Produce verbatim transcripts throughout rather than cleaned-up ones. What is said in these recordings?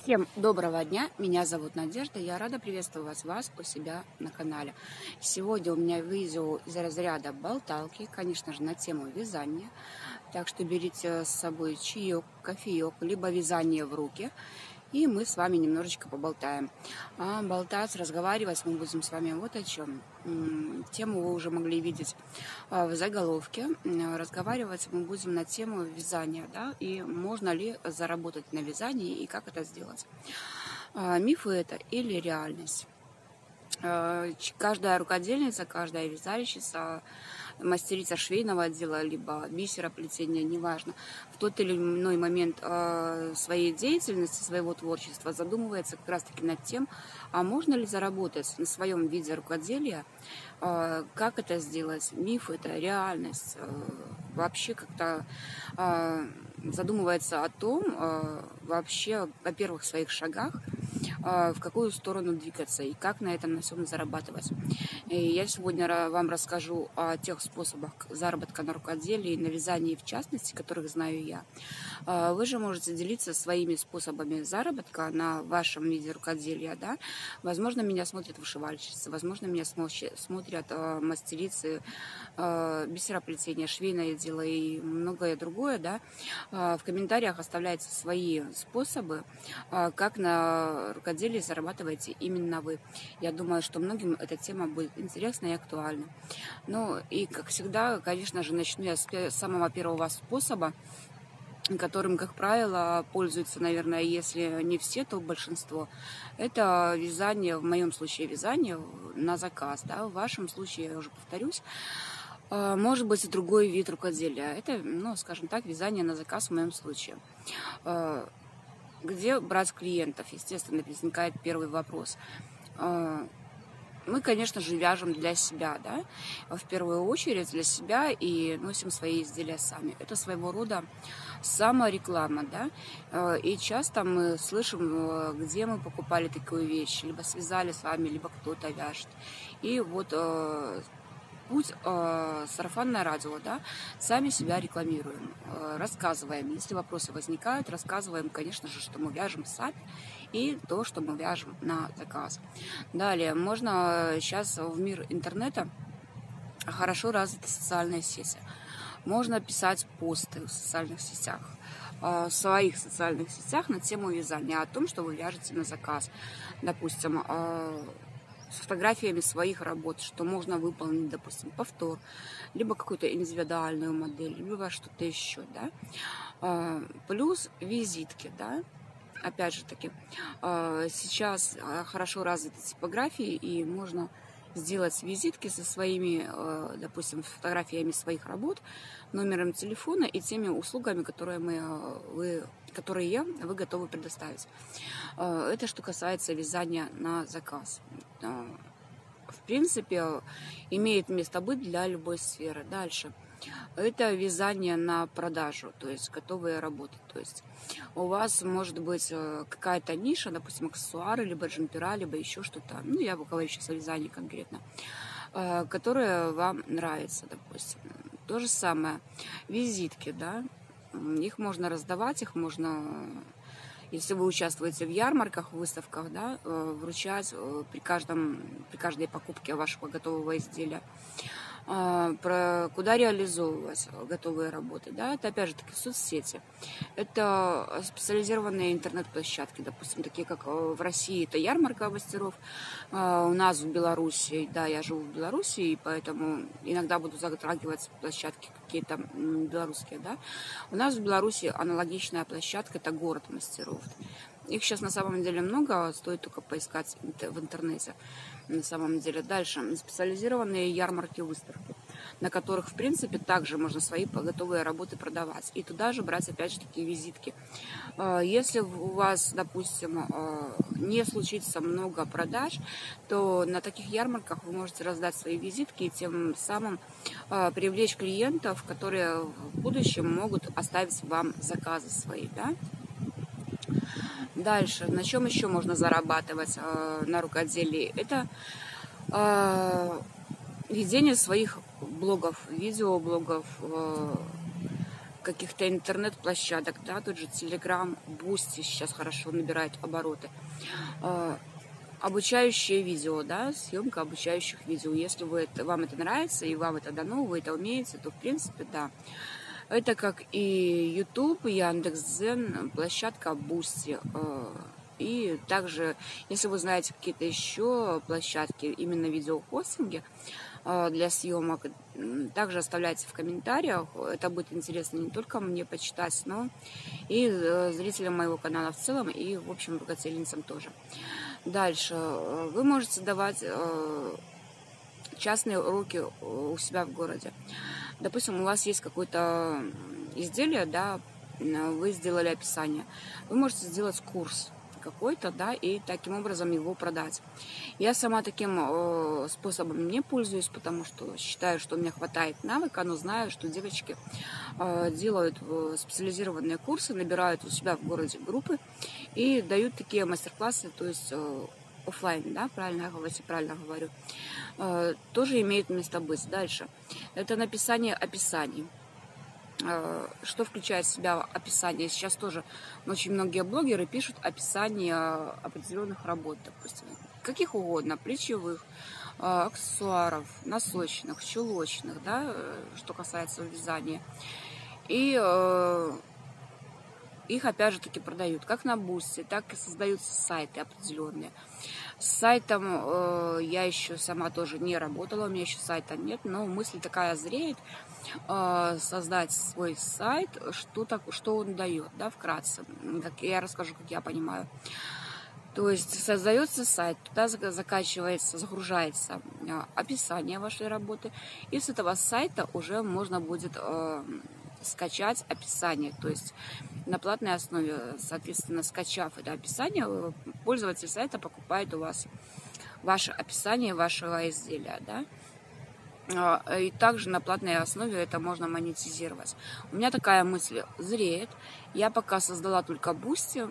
Всем доброго дня, меня зовут Надежда, я рада приветствовать вас у себя на канале. Сегодня у меня видео из разряда болталки, конечно же, на тему вязания. Так что берите с собой чаек, кофеек, либо вязание в руки, и мы с вами немножечко поболтаем. А болтать, разговаривать мы будем с вами вот о чем. Тему вы уже могли видеть в заголовке. Разговаривать мы будем на тему вязания, да, и можно ли заработать на вязании и как это сделать. Мифы это или реальность? Каждая рукодельница, каждая вязальщица, мастерица швейного дела, либо бисероплетения, неважно, в тот или иной момент своей деятельности, своего творчества задумывается как раз-таки над тем, а можно ли заработать на своем виде рукоделия, как это сделать, миф это, реальность, вообще как-то задумывается о том, вообще, о первых своих шагах, в какую сторону двигаться и как на этом на всем зарабатывать. И я сегодня вам расскажу о тех способах заработка на рукоделии, на вязании в частности, которых знаю я. Вы же можете делиться своими способами заработка на вашем виде рукоделия, да? Возможно, меня смотрят вышивальщицы, возможно, меня смотрят мастерицы бисероплетения, швейное дело и многое другое, да? В комментариях оставляйте свои способы, как на рукоделии зарабатываете именно вы. Я думаю, что многим эта тема будет интересна и актуальна. Ну и, как всегда, конечно же, начну я с самого первого способа, которым, как правило, пользуются, наверное, если не все, то большинство. Это вязание, в моем случае вязание на заказ, да? В вашем случае, я уже повторюсь, может быть, другой вид рукоделия. Это, ну, скажем так, вязание на заказ в моем случае. Где брать клиентов? Естественно, возникает первый вопрос. Мы, конечно же, вяжем для себя, да, в первую очередь для себя и носим свои изделия сами. Это своего рода самореклама, да, и часто мы слышим, где мы покупали такую вещь, либо связали с вами, либо кто-то вяжет. И вот путь э, сарафанное радио, да, сами себя рекламируем, э, рассказываем. Если вопросы возникают, рассказываем, конечно же, что мы вяжем сами и то, что мы вяжем на заказ. Далее, можно сейчас в мир интернета хорошо развиты социальные сети. Можно писать посты в социальных сетях, э, в своих социальных сетях на тему вязания, о том, что вы вяжете на заказ. Допустим, э, с фотографиями своих работ, что можно выполнить, допустим, повтор, либо какую-то индивидуальную модель, либо что-то еще, да. Плюс визитки, да. Опять же таки, сейчас хорошо развиты типографии, и можно сделать визитки со своими, допустим, фотографиями своих работ, номером телефона и теми услугами, которые, мы, вы, которые вы готовы предоставить. Это что касается вязания на заказ. В принципе, имеет место быть для любой сферы. Дальше. Это вязание на продажу, то есть готовые работы. То есть у вас может быть какая-то ниша, допустим, аксессуары, либо джемпера, либо еще что-то. Ну, я говорю сейчас о вязании конкретно, которое вам нравится, допустим. То же самое. Визитки, да. Их можно раздавать, их можно... Если вы участвуете в ярмарках, в выставках, да, вручать при, каждом, при каждой покупке вашего готового изделия. Про куда реализовывать готовые работы, да, это опять же таки соцсети. Это специализированные интернет-площадки, допустим, такие как в России, это ярмарка мастеров, у нас в Беларуси, да, я живу в Беларуси, и поэтому иногда буду затрагивать площадки какие-то белорусские, да. У нас в Беларуси аналогичная площадка, это город мастеров. Их сейчас на самом деле много, стоит только поискать в интернете. На самом деле. Дальше. Специализированные ярмарки, выставки, на которых, в принципе, также можно свои готовые работы продавать. И туда же брать, опять же, такие визитки. Если у вас, допустим, не случится много продаж, то на таких ярмарках вы можете раздать свои визитки и тем самым привлечь клиентов, которые в будущем могут оставить вам заказы свои, да? Дальше, на чем еще можно зарабатывать э, на рукоделии? Это э, ведение своих блогов, видеоблогов, э, каких-то интернет-площадок, да, тот же Telegram, Boosty сейчас хорошо набирает обороты. Обучающие видео, да, съемка обучающих видео. Если вы это, вам это нравится и вам это дано, вы это умеете, то в принципе, да. Это как и YouTube, Яндекс.Дзен, площадка Boosty. И также, если вы знаете какие-то еще площадки, именно видеохостинги для съемок, также оставляйте в комментариях. Это будет интересно не только мне почитать, но и зрителям моего канала в целом, и, в общем, рукодельницам тоже. Дальше. Вы можете давать частные уроки у себя в городе. Допустим, у вас есть какое-то изделие, да, вы сделали описание. Вы можете сделать курс какой-то, да, и таким образом его продать. Я сама таким э, способом не пользуюсь, потому что считаю, что у меня хватает навыка, но знаю, что девочки э, делают э, специализированные курсы, набирают у себя в городе группы и дают такие мастер-классы, то есть э, офлайн, да, правильно я говорю, если правильно говорю, э, тоже имеет место быть. Дальше. Это написание описаний. Что включает в себя описание? Сейчас тоже очень многие блогеры пишут описание определенных работ, допустим, каких угодно, плечевых, аксессуаров, носочных, чулочных, да, что касается вязания. И э, их опять же таки продают как на Boosty, так и создаются сайты определенные. С сайтом э, я еще сама тоже не работала, у меня еще сайта нет, но мысль такая зреет, э, создать свой сайт, что, так, что он дает, да, вкратце. Как я расскажу, как я понимаю. То есть создается сайт, туда закачивается, загружается э, описание вашей работы, и с этого сайта уже можно будет э, скачать описание, то есть на платной основе, соответственно, скачав это описание, пользователь сайта покупает у вас ваше описание вашего изделия, да, и также на платной основе это можно монетизировать. У меня такая мысль зреет, я пока создала только Boosty,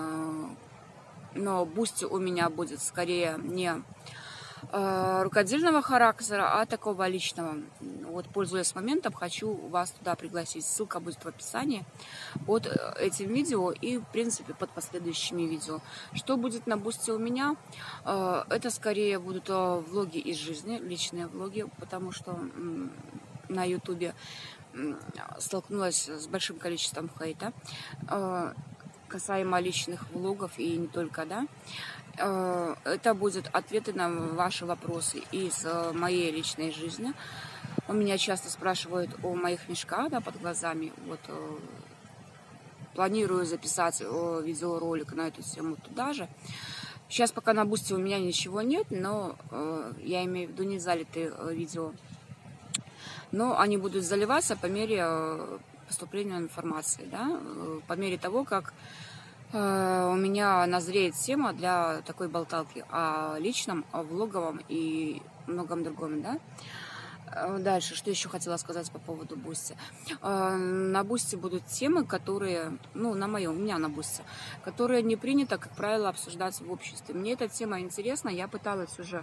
но Boosty у меня будет скорее не рукодельного характера, а такого личного. Вот, пользуясь моментом, хочу вас туда пригласить. Ссылка будет в описании под этим видео и, в принципе, под последующими видео. Что будет на Boosty у меня? Это скорее будут влоги из жизни, личные влоги, потому что на ютубе столкнулась с большим количеством хейта касаемо личных влогов и не только, да. Это будут ответы на ваши вопросы из моей личной жизни. У меня часто спрашивают о моих мешках, да, под глазами. Вот, планирую записать видеоролик на эту тему туда же. Сейчас пока на Boosty у меня ничего нет, но я имею в виду не залитые видео. Но они будут заливаться по мере поступления информации, да, по мере того, как у меня назреет тема для такой болталки о личном, о влоговом и многом другом, да. Дальше, что еще хотела сказать по поводу Boosty. На Boosty будут темы, которые, ну, на моем, у меня на Boosty, которые не принято, как правило, обсуждаться в обществе. Мне эта тема интересна, я пыталась уже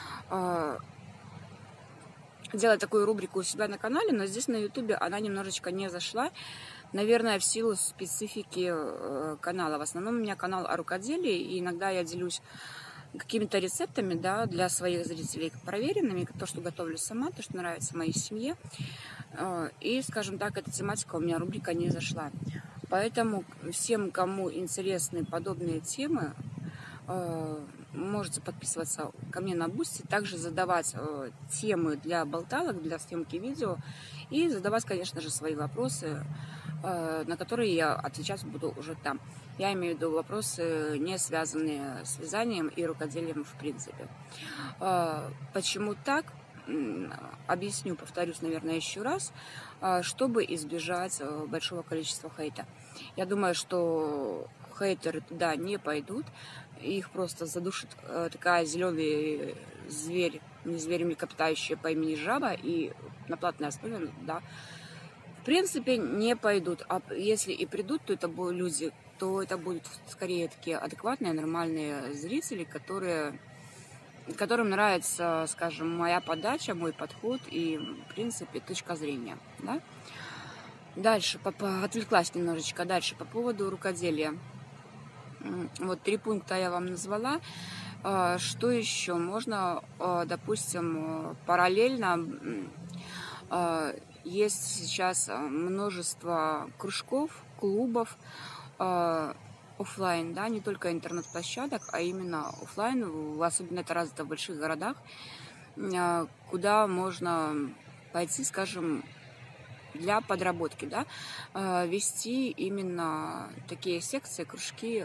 делать такую рубрику у себя на канале, но здесь на ютубе она немножечко не зашла. Наверное, в силу специфики канала. В основном у меня канал о рукоделии, и иногда я делюсь какими-то рецептами, да, для своих зрителей проверенными, то, что готовлю сама, то, что нравится моей семье. И, скажем так, эта тематика у меня, рубрика, не зашла. Поэтому всем, кому интересны подобные темы, можете подписываться ко мне на Boosty, также задавать э, темы для болталок, для съемки видео и задавать, конечно же, свои вопросы, э, на которые я отвечать буду уже там. Я имею в виду вопросы, не связанные с вязанием и рукоделием в принципе. Э, почему так? Объясню, повторюсь, наверное, еще раз, э, чтобы избежать э, большого количества хейта. Я думаю, что хейтеры туда не пойдут, их просто задушит э, такая зеленый зверь, не зверь млекопитающая по имени жаба, и на платной основе, да, в принципе, не пойдут. А если и придут, то это будут люди, то это будут скорее такие адекватные, нормальные зрители, которые, которым нравится, скажем, моя подача, мой подход и, в принципе, точка зрения, да. Дальше, по, по- отвлеклась немножечко. Дальше, по поводу рукоделия. М, Вот три пункта я вам назвала. А, Что еще? Можно, а, допустим, э, параллельно м, а, есть сейчас а, множество кружков, клубов, а, оффлайн, да, не только интернет-площадок, а именно оффлайн, в- особенно это развито в больших городах, а, куда можно пойти, скажем, для подработки, да, а, вести именно такие секции, кружки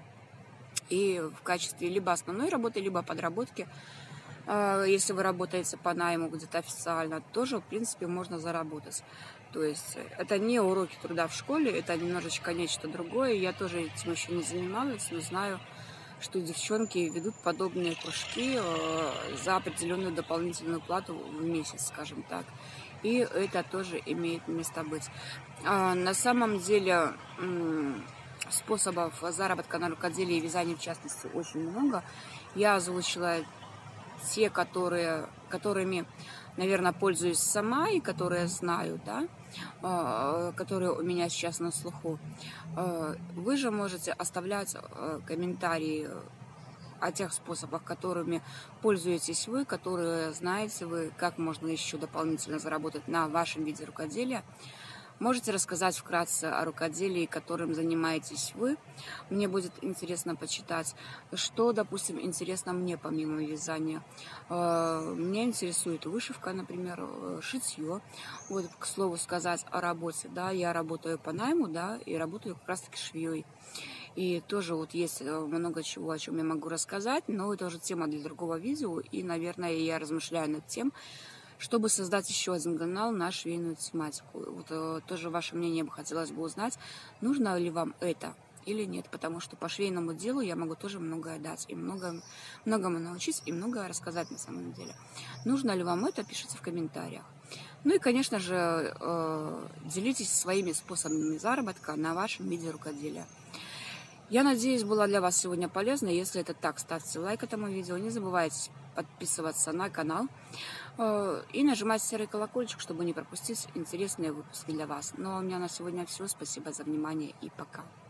и в качестве либо основной работы, либо подработки. А, Если вы работаете по найму где-то официально, тоже, в принципе, можно заработать. То есть это не уроки труда в школе, это немножечко нечто другое. Я тоже этим еще не занималась, но знаю, что девчонки ведут подобные кружки э, за определенную дополнительную плату в месяц, скажем так. И это тоже имеет место быть. А, На самом деле м, способов заработка на рукоделии и вязании, в частности, очень много. Я озвучила те, которые, которыми, наверное, пользуюсь сама и которые знаю, да, а, которые у меня сейчас на слуху. А, Вы же можете оставлять а, комментарии о тех способах, которыми пользуетесь вы, которые знаете вы, как можно еще дополнительно заработать на вашем виде рукоделия. Можете рассказать вкратце о рукоделии, которым занимаетесь вы. Мне будет интересно почитать, что, допустим, интересно мне помимо вязания. Э, Меня интересует вышивка, например, э, шитье. Вот, к слову сказать о работе, да, я работаю по найму, да, и работаю как раз-таки швеей. И тоже вот есть э, много чего, о чем я могу рассказать, но это уже тема для другого видео, и, наверное, я размышляю над тем, чтобы создать еще один канал на швейную тематику. Вот э, тоже ваше мнение бы хотелось бы узнать, нужно ли вам это или нет, потому что по швейному делу я могу тоже многое дать, и много, многому научить, и многое рассказать на самом деле. Нужно ли вам это, пишите в комментариях. Ну и, конечно же, э, делитесь своими способами заработка на вашем виде рукоделия. Я надеюсь, была для вас сегодня полезна. Если это так, ставьте лайк этому видео. Не забывайте подписываться на канал э, и нажимать серый колокольчик, чтобы не пропустить интересные выпуски для вас. Ну а у меня на сегодня все. Спасибо за внимание и пока.